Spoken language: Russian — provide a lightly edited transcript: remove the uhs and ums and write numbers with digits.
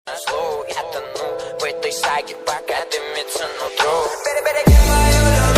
Зло, я тону в этой саге, пока дымится нутро.